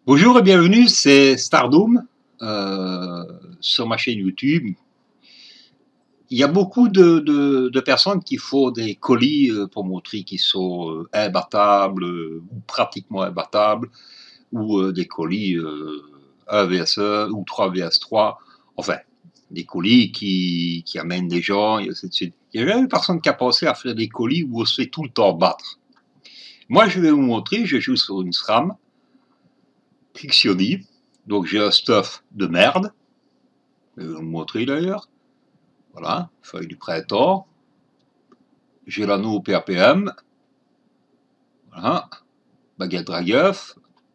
Bonjour et bienvenue, c'est Stardoom sur ma chaîne YouTube. Il y a beaucoup de personnes qui font des colis pour montrer qu'ils sont imbattables ou pratiquement imbattables, ou des colis 1 vs 1 ou 3 vs 3, enfin des colis qui amènent des gens et ainsi de suite. Il y a jamais une personne qui a pensé à faire des colis où on se fait tout le temps battre. Moi je vais vous montrer, je joue sur une SRAM Pictionary, donc j'ai un stuff de merde. Je vais vous le montrer d'ailleurs. Voilà, feuille du printemps. J'ai l'anneau PAPM. Voilà, baguette Dragueuf.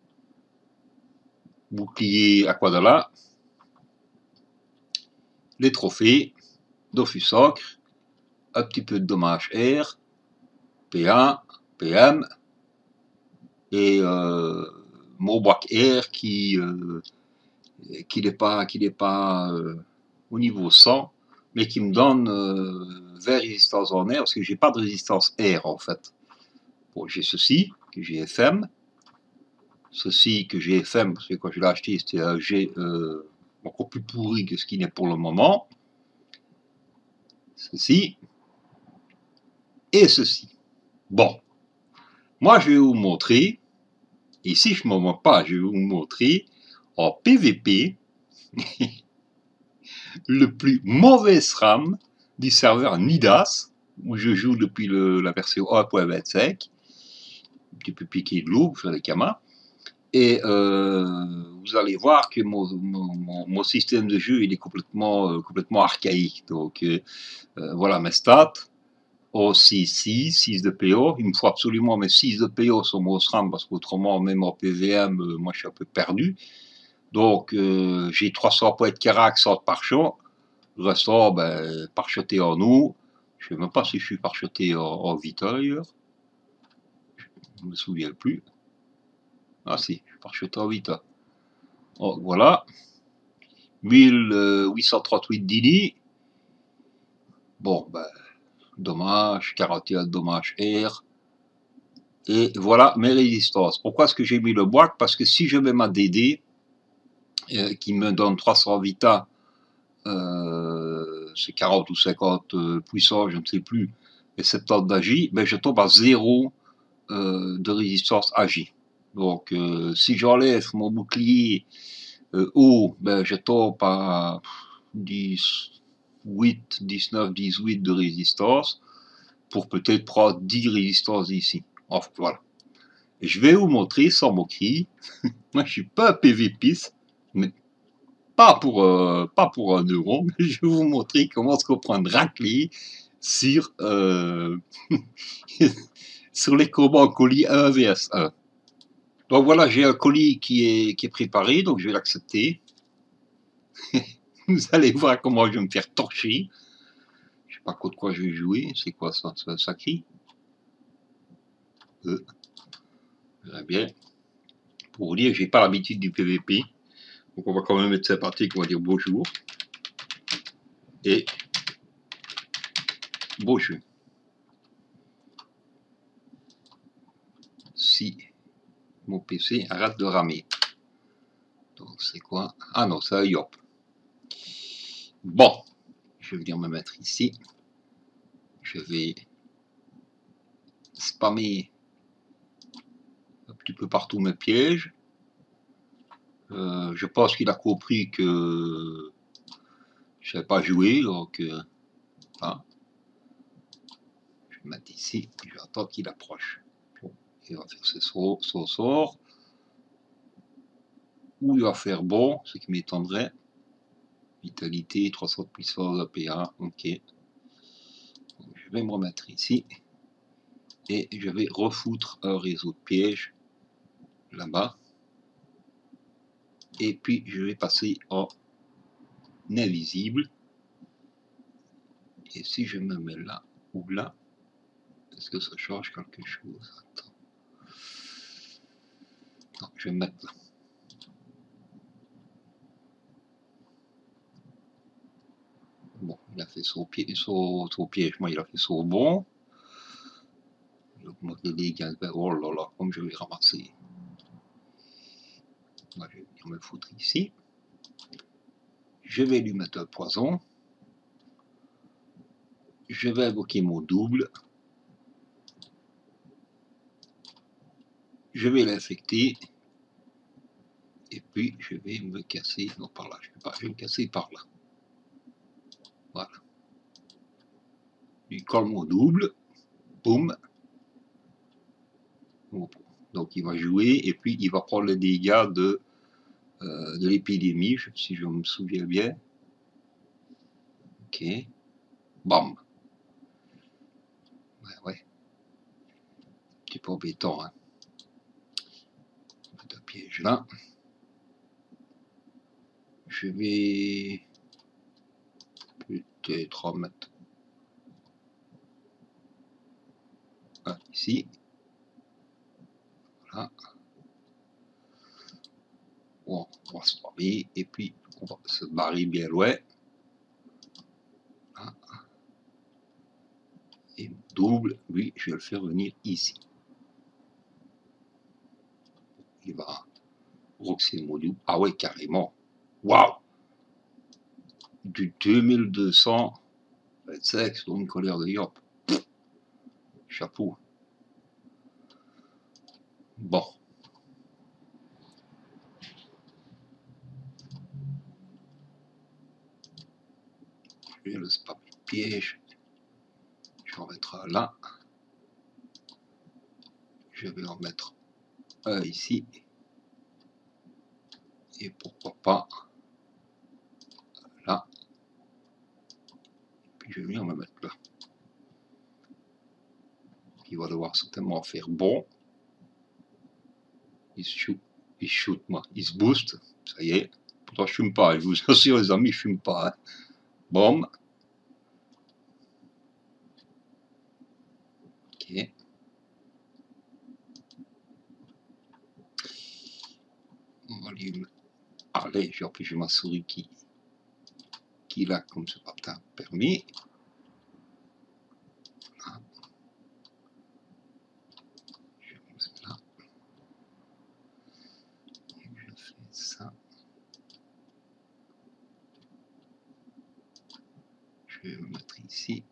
Bouclier Aquadala. Les trophées. Dofus Ocre. Un petit peu de dommage R. PA. PM. Et Mauboac R qui n'est pas au niveau 100, mais qui me donne 20 résistances en R, parce que j'ai pas de résistance R en fait. Bon, j'ai ceci, que j'ai FM. Ceci que j'ai FM, parce que quand je l'ai acheté, c'était un G encore plus pourri que ce qu'il est pour le moment. Ceci. Et ceci. Bon. Moi, je vais vous montrer, et si je ne me moque pas, je vais vous montrer en PVP le plus mauvais SRAM du serveur Nidas, où je joue depuis la version 1.25. Un petit peu piqué de l'eau sur les camas. Et vous allez voir que mon système de jeu il est complètement archaïque. Donc voilà mes stats. Oh 6 de PO. Il me faut absolument mes 6 de PO sur mon SRAM parce qu'autrement, même en PVM, moi je suis un peu perdu. Donc j'ai 300 points de Carac sans pare-choc. Le restant, ben, parchoté en eau. Je ne sais même pas si je suis parchoté en Vita d'ailleurs. Je ne me souviens plus. Ah si, je suis parchoté en Vita. Oh, voilà. 1838 Dini. Bon, ben, dommage, 41 dommage R. Et voilà mes résistances. Pourquoi est-ce que j'ai mis le bois? Parce que si je mets ma DD, qui me donne 300 Vita, c'est 40 ou 50 puissance, je ne sais plus, et 70 d'agi, ben je tombe à 0 de résistance agi. Donc si j'enlève mon bouclier haut, ben je tombe à 18, 19, 18 de résistance, pour peut-être prendre 10 résistances ici. Enfin, voilà. Et je vais vous montrer sans moquerie. Moi, je suis pas un PVPiste, mais pas pour 1 euro. Mais je vais vous montrer comment se comprendre raclée sur sur les combats en colis 1 vs 1. Donc voilà, j'ai un colis qui est préparé, donc je vais l'accepter. Vous allez voir comment je vais me faire torcher. Je sais pas contre quoi je vais jouer. C'est quoi ça? C'est un sacré. Très bien. Pour vous dire que j'ai pas l'habitude du PVP. Donc on va quand même être sympathique, on va dire bonjour. Et beau jeu. Si mon PC arrête de ramer. Donc c'est quoi? Ah non, c'est un Yop. Bon, je vais venir me mettre ici. Je vais spammer un petit peu partout mes pièges. Je pense qu'il a compris que je ne savais pas jouer, donc voilà. Je vais me mettre ici, je vais attendre qu'il approche. Bon, il va faire son sort. Ou il va faire bon, ce qui m'étonnerait. Vitalité, 300 de puissance APA, ok. Donc, je vais me remettre ici. Et je vais refoutre un réseau de pièges là-bas. Et puis je vais passer en invisible. Et si je me mets là ou là, est-ce que ça change quelque chose? Attends. Non, je vais me mettre là. Bon, il a fait son piège, moi il a fait son bon. J'augmente les dégâts. Oh là là, comme je vais ramasser. Moi, je vais venir me foutre ici. Je vais lui mettre un poison. Je vais invoquer mon double. Je vais l'infecter. Et puis, je vais me casser. Non, par là, je ne peux pas. Je vais me casser par là. Voilà. Il colle mon double. Boum. Donc, il va jouer. Et puis, il va prendre les dégâts de l'épidémie, si je me souviens bien. Ok. Bam. Ouais. Un petit peu embêtant, hein. Un piège là. Je vais peut-être remettre un ici. Voilà. Bon, on va se barrer et puis on va se barrer bien loin. Voilà. Et double, lui, je vais le faire venir ici. Il va roxer mon double. Ah ouais, carrément. Waouh! Du 2225 sur une colère de Yop. Chapeau. Bon. Je vais le spam piège. Je vais en mettre un là. Je vais en mettre un ici. Et pourquoi pas là. Puis je vais venir me mettre là. Il va devoir certainement faire bon. Il se shoot, moi. Il se booste. Ça y est. Pourtant, je fume pas. Je vous assure, les amis, je fume pas. Hein. Bon. Ok. Volume. Allez, j'ai empêché ma souris qui l'a comme ce pas permis. Voilà. Je vais me mettre là. Et je fais ça. Je vais me mettre ici.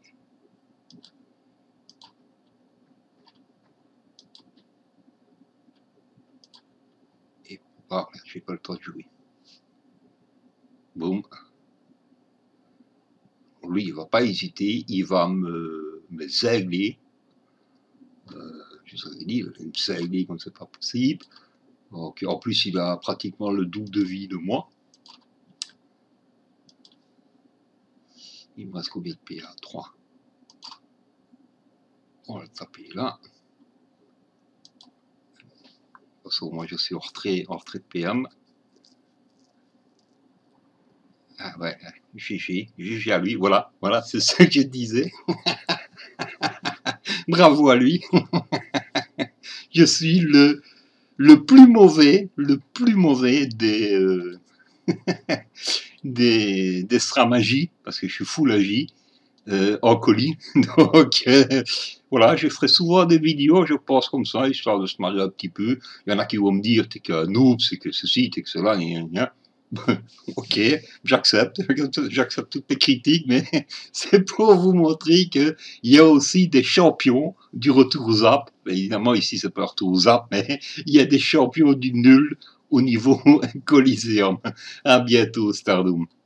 Et voilà, j'ai pas le temps de jouer. Boum. Lui, il va pas hésiter, il va me zingler. Je vous avais dit, il va me zingler comme c'est pas possible. Donc, en plus, il a pratiquement le double de vie de moi. Il me reste combien de PA? 3. On va le taper là. Parce que moi, je suis en retrait de PM. Ah ouais, GG à lui, voilà, c'est ce que je disais. Bravo à lui. Je suis le plus mauvais des stramagies, parce que je suis full agi, en colis. Donc, voilà, je ferai souvent des vidéos, je pense comme ça, histoire de se marrer un petit peu. Il y en a qui vont me dire, t'es qu'un noob, c'est que ceci, t'es que cela, ok, j'accepte toutes les critiques, mais c'est pour vous montrer qu'il y a aussi des champions du retour aux apps. Évidemment, ici, c'est pas un retour aux apps, mais il y a des champions du nul au niveau Coliseum. À bientôt, Stardoom.